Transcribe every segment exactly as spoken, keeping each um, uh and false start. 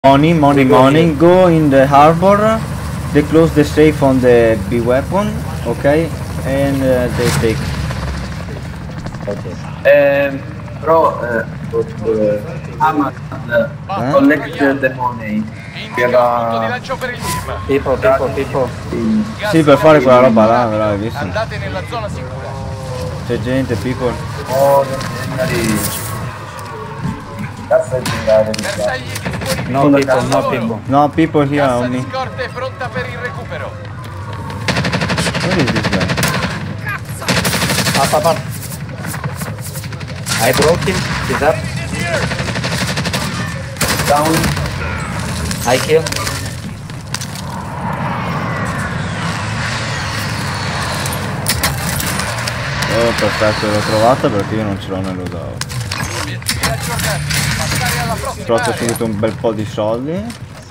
Money, money, money. Go in the harbor. They close the safe on the B weapon. Okay, and uh, they take. Okay. Um, bro, uh, uh, Ahmad, uh, collect the money. Era... People, people, people. Sì, per fare quella roba là, però hai visto? Andate nella zona sicura. C'è gente, people. Oh, non cazzo è girare di qua. No people, no people. No people here Cassa on di me. scorte è pronta per il recupero. Where is this guy? Up, up, up. I broke him. He's up. Down. I kill. Oh, perfetto, l'ho trovata perché io non ce l'ho nell'odao. Ho trovato subito un bel po' di soldi.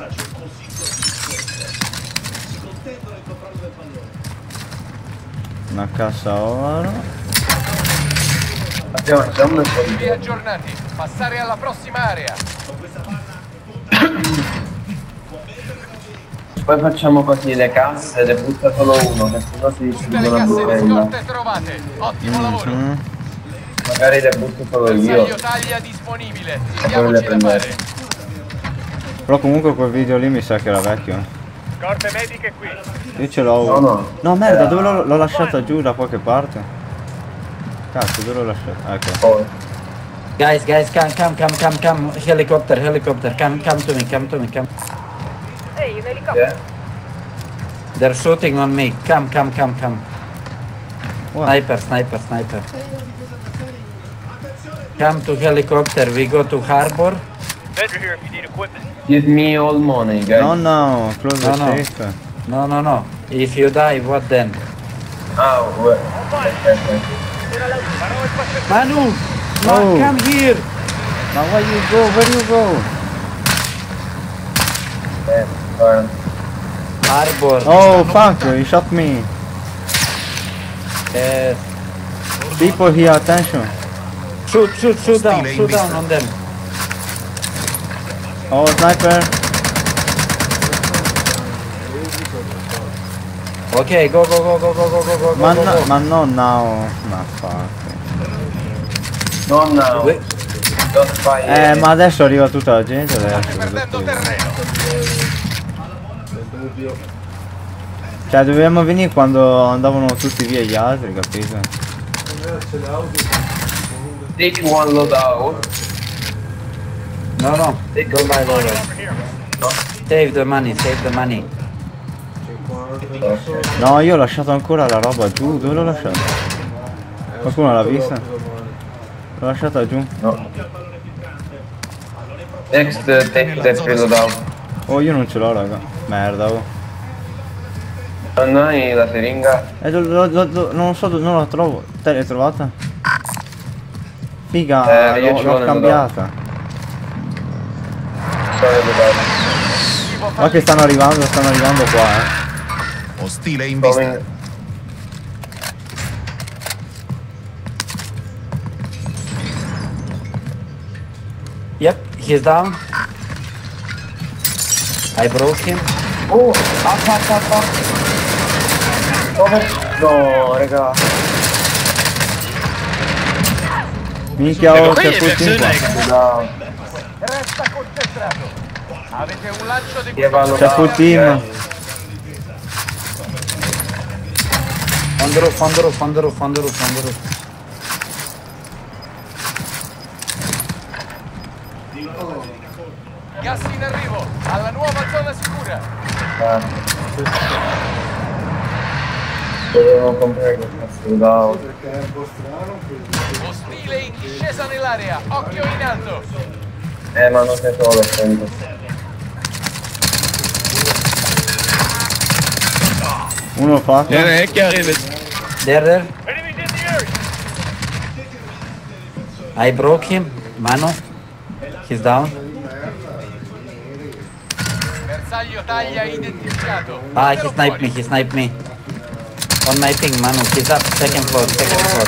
Una cassa oro. Abbiamo già un po' di aggiornati. Passare alla prossima area. Poi facciamo così le casse, le butta solo uno, che sennò si distruggono la bottiglia. Trovate. Ottimo lavoro. Mm-hmm. Magari le butto solo io. Taglia disponibile. E poi le prendo. Però comunque quel video lì mi sa che era vecchio. Scorte mediche qui. Io ce l'ho. No, no. No merda, dove l'ho lasciata giù da qualche parte? Cazzo, dove l'ho lasciata? Ecco. Oh. Guys, guys, come, come, come, come, come, helicopter, helicopter, come, come to me, come to me, come. Ehi, un elicottero. Yeah. They're shooting on me, come, come, come, come. What? Sniper, sniper, sniper. Come to helicopter, we go to harbor. Vendor here if you need equipment. Give me all money, guys. No, no, close the No, no. safe. No, no, no. If you die, what then? Ah, well. Okay, okay. Manu! No, Oh. come here! Now where you go? Where you go? Eh, fine. Harbor. Oh fuck, you shot me. Yes. People here, attention. Shoot, shoot, shoot down, shoot down on them. Oh, sniper. Okay, go, go, go, go, go, go, go, go, Ma, go, no, go. ma non now. Ma fuck. Non now. We- Don't fire. Eh, ma adesso arriva tutta la gente adesso. Perdendo terreno. Cioè dovevamo venire quando andavano tutti via gli altri, capito? Take one loadout. No, no, go by over. Save the money, save the money. No, io ho lasciato ancora la roba giù, dove l'ho lasciata? Qualcuno l'ha vista? L'ho lasciata giù. No. Next, uh, take the free loadout. Oh, io non ce l'ho, raga. Merda, oh. Non hai la siringa? Eh, do- do- do- do- non so, non la trovo. Te l'hai trovata? Figa, Eh, io l'ho, ce l'ho l'ho nel cambiata. Sorry, loadout. Ma che stanno arrivando, stanno arrivando qua, eh. Ostile in vista. Coming. Yep, he's down. I broke him. Oh, up, up, up, up. Dove? No, raga. Minchia, oh, c'è tutti qua. No. Resta concentrato. Avete un lancio di Che vanno C'è full team. On the roof, on the roof, on the roof, on the roof, on the roof. gas in arrivo. Alla nuova zona sicura. Ah. Dovevo comprare quel cazzo di loadout. Ostile in discesa nell'area. Occhio in alto. Eh, ma non c'è solo, prendo. Uno l'ho fatto. There, there. I broke him. Mano. He's down. Bersaglio taglia identificato. Ah, he sniped me, he sniped me. On my ping, Manu. He's up. Second floor, second floor.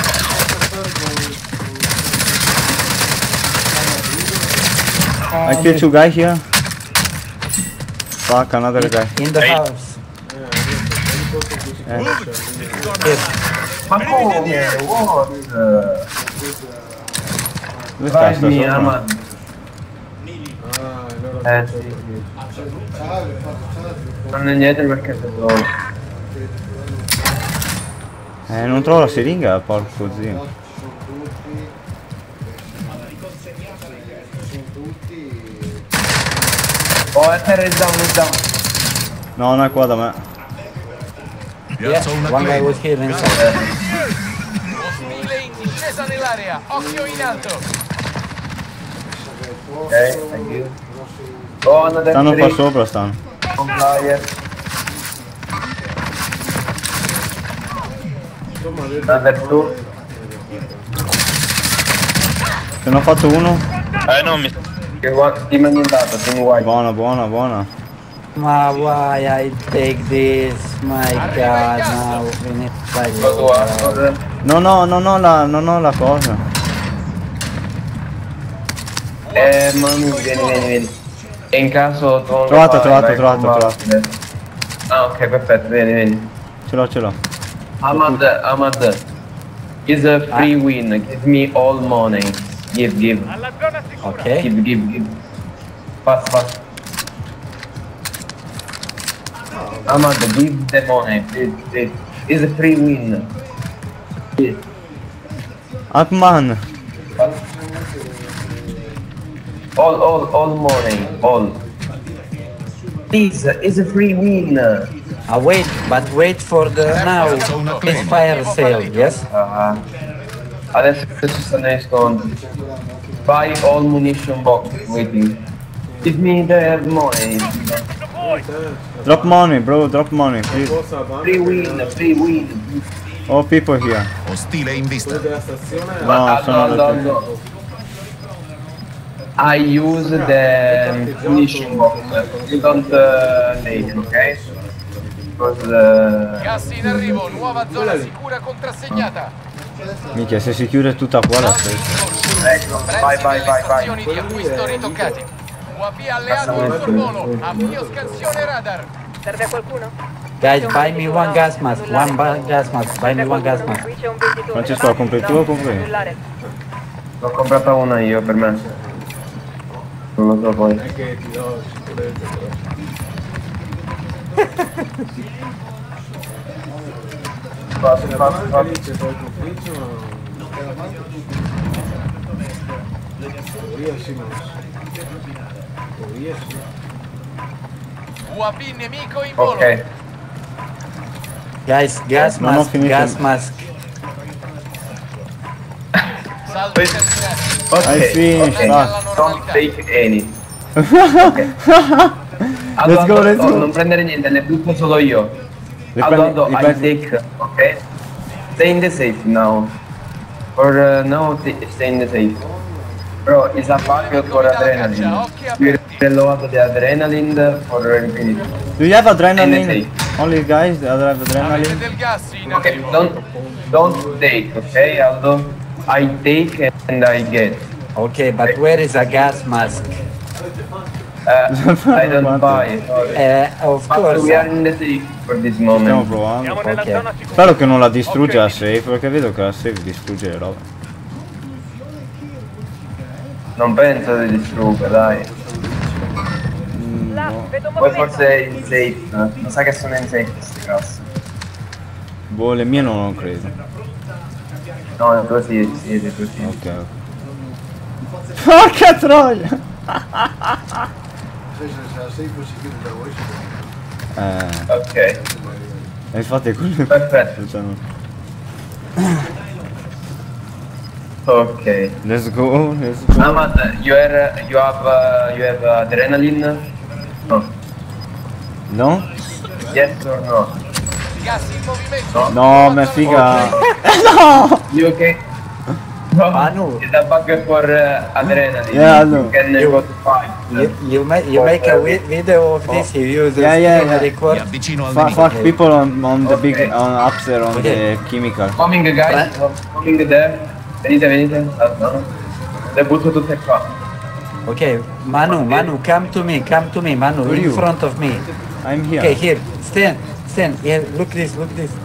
I kill two guys here. Fuck, another guy. In the house. Eh. Ma come? What? Dove sta sta Vai mia, sopra? ma... Eh sì. Non è niente perché se lo... Eh, non trovo la siringa, porco zio. Oh, è terra down, è down. No, no, è qua da me. Yeah, Piazza una one guy claim. was here inside. Ostile in discesa nell'area. Occhio in alto. Ok, thank you. Oh, another Stanno qua three. sopra, stanno. On flyer. Another two. Se ne ho fatto uno. Eh no, mi... Che gua- Team annientato, team white. Buona, buona, buona. Ma why I take this? My god, now we need like Go to Astor. No, no, non ho la, non ho la cosa. Eh, mamma, vieni, vieni, vieni. E in caso tu non lo Trovato, fai, trovato, vai trovato, con Basile. Ah, ok, perfetto, vieni, vieni. Ce l'ho, ce l'ho. Ahmad, Ahmad, is a free win. Give me all money. Give, give, Alla zona sicura. Okay. give, give, give. Fast, fast. Ahmad, give the money, please, please. It's a free win. Please, Atman. fast. All, all, all money, all. Please, it's a free win. Ah, wait, but wait for the now. It's fire sale, yes? Ah, adesso ci stanno gli scontri. Buy all munition box waiting. Give me the money. Drop money, bro, drop money, please. Free win, free win. All people here. Ostile in vista. No, sono Aldo, da te. Aldo. I use the munition box. You don't uh, take, okay? Because uh, Gas in arrivo. Nuova zona sicura contrassegnata. Minchia, se si chiude tutta qua la stessa. ecco, vai, vai, vai, vai. Stazioni di acquisto ritoccati. U A V alleato in sorvolo. Avvio scansione radar. Serve a qualcuno? Guys, buy me one gas mask. One ba- gas mask. Buy me one gas mask. Qui c'è un venditore. Francesco, la compri tu o compri io? Annullare. L'ho comprata una io per me. Non lo so poi. Fast, fast, fast. U A V nemico in volo. Ok. Guys, gas Non ho mask. finito. Gas mask. Salve terminato. Ok, I finished. ok. Ah. Don't take any. Ok. Aldo, Let's go, Aldo, let's oh, go. non prendere niente, ne butto solo io. Aldo, Aldo, I riprendi. take, ok? Stay in the safe now. Or uh, no, t- stay in the safe. Bro, is a bug for adrenaline. You reload the adrenaline for infinity. Do you have adrenaline? N S Only guys that have Avete adrenaline? del gas in Ok, arrivo. don't, don't take, ok Aldo? I take and I get. Okay, but where is a gas mask? Uh, I don't buy, sorry. Uh, of But course. we are in the safe for this Stiamo moment. provando. Siamo nella Ok. zona sicura. Spero che non la distrugge la safe, perché vedo che la safe distrugge le robe. Non penso di distrugga, dai. Là, vedo Poi movimento. forse è in safe. Mi sa che sono in safe queste casse. Boh, le mie non lo credo. No, è così, sì, è così. Ok, ok. Porca troia! Eh, Ok, e infatti è quello che perfetto. facciamo. Ok. Let's go, let's go. Ahmad, you are you have uh, you have adrenaline? No. No? Yes or no? Gas in movimento. No. No, ma figa. You okay? No. Manu. It's a bug for uh, adrenaline. Yeah, I know. You can uh, go to fight. You, you, ma- you make a wi- video of this, you use Yeah, yeah, screen yeah. Mi record. avvicino al Fuck, nemico. fuck people on, on the big, Okay. on upstairs on Okay. the chemical. Coming guys, coming there. Venite, venite. Ah, no. Le butto tutte qua. Okay, Manu, Manu, come to me, come to me, Manu, Where in you? front of me. I'm here. Okay, here, stand, stand, here, look this, look this.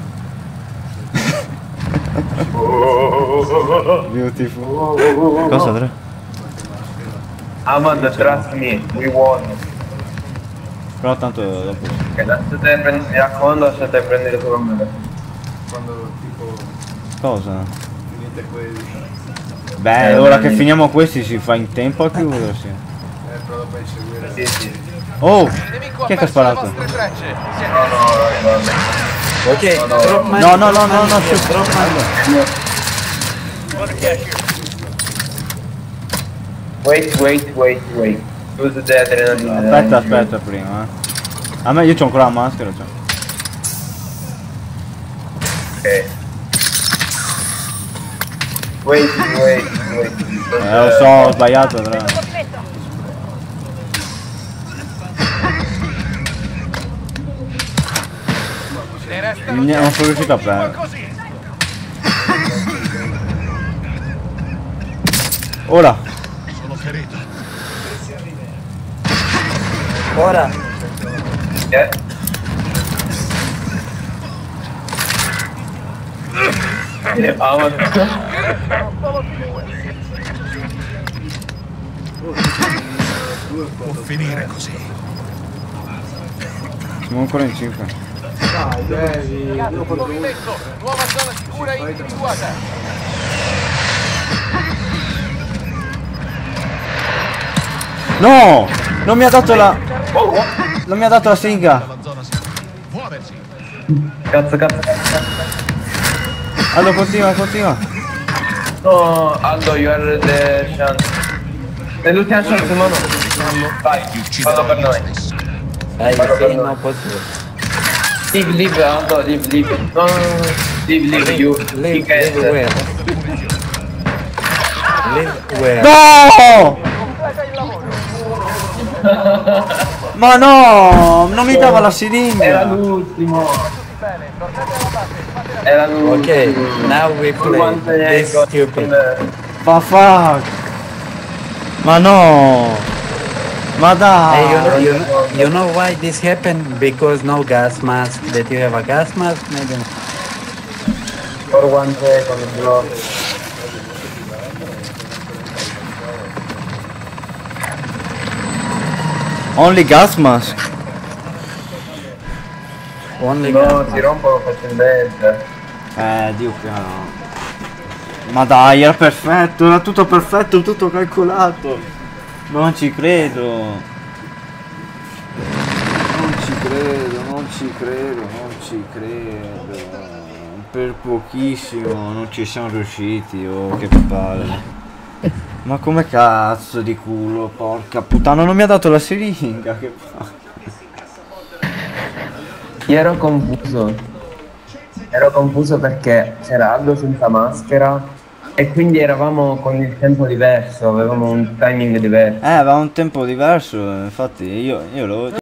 Beautiful. Cosa tre? Ahmad, trust me, we won. Però tanto dopo. Ok, lasciate prendere, mi raccomando, lasciate prendere solo me. Quando tipo Cosa? finite quelli. Beh, Eh, ora beh, che finiamo questi si fa in tempo a chiudersi. Eh, però dopo inseguire. Sì, sì. Oh! Il nemico Chi è che ha ha perso le sparato? vostre tracce. Siete No, no, no, no. Okay, No, no. drop money. No, no, no, drop no, money, no, here, shoot. drop money. Wait, wait, wait, wait. Use the adrenaline. Aspetta, aspetta prima. eh. A me io c'ho ancora la maschera, cioè. Ok. Wait, wait, wait. Eh, lo so, ho sbagliato, però. Movimento. ne restano Ne- non dieci. sono riuscito a Continua prendere. così. Ora! Sono ferito. Ora, Yeah. Yeah, Ahmad. Può finire così. Siamo ancora in cinque. Dai, devi. Gas in movimento. Nuova zona sicura individuata. No! Non mi ha dato la... Non mi ha dato la stringa! La zona si muoversi. Cazzo, cazzo, cazzo. Allora continua, continua. No, Aldo, you are the chance. Nell'ultima chance, mano. Vai, fallo per noi. I say no possible. Leave, leave, Aldo, leave, leave. No, no, no, no. Leave, leave, you. Live, you can. live where? Live where? No! Ma no! Non mi dava la Era siringa! l'ultimo. Era l'ultimo. Okay, now we play. This stupid. Ma fuck! Ma no! Ma Hey, you know, dai! you, know, you know why this happened? Because no gas mask. That you have a gas mask? Maybe. For one second, bro. Only gas mask? Only No, gas si mask. rompono facilmente. Eh, Dio che no. Ma dai, era perfetto, era tutto perfetto, tutto calcolato. Non ci credo. Non ci credo, non ci credo, non ci credo. Per pochissimo non ci siamo riusciti, oh che palle. Ma come cazzo di culo, porca puttana, non mi ha dato la siringa, che fa? Io ero confuso. Ero confuso perché c'era Aldo senza maschera e quindi eravamo con il tempo diverso, avevamo un timing diverso. Eh, aveva un tempo diverso, infatti io, io lo...